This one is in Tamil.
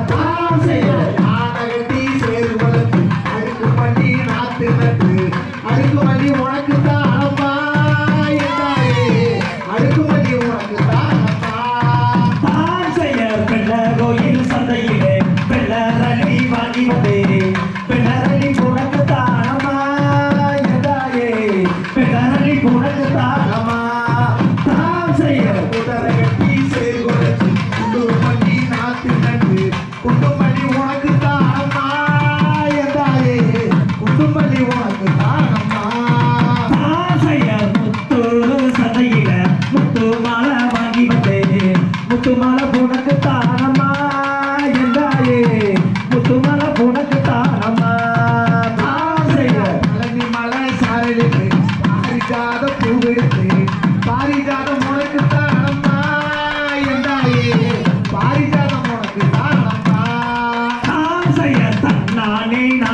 ஆனகட்டி சேரு வளர்த்து அடுக்கு மல்லி நாத்து நட்டு அடுக்கு மல்லி உனக்கு தான் அம்மா என்றாயே அடுக்கு மல்லி உனக்கு தான் அம்மா தான் செய்ய வெள்ள கோயில் சந்தையிலே வெள்ளரளி வாங்கி வந்தேன் வெள்ளரளி உனக்கு தான் அம்மா என்றாயே வெள்ளரளி உனக்கு தான் அம்மா தான் செய்ய உதரகட்டி சேரு வளர்த்து குண்டு மல்லி நாத்து நட்டு குண்டு மல்லி உனக்கு தான் அம்மா என்றாயே குண்டு மல்லி உனக்கு தான் அம்மா தான் செய்ய முத்து சந்தையில முத்து மாலை வாங்கி வந்தேன் முத்து மாலை உனக்கு தான் அம்மா என்றாயே முத்து மாலை உனக்கு தான் அம்மா தான் செய்ய மலனி மலை சாரலிட்டு பாரிஜாத பூவெடுத்து பாரிஜாதம் உனக்கு தான் அம்மா என்றாயே பாரிஜாதம் உனக்கு தான் அம்மா தான் செய்ய தன்னானே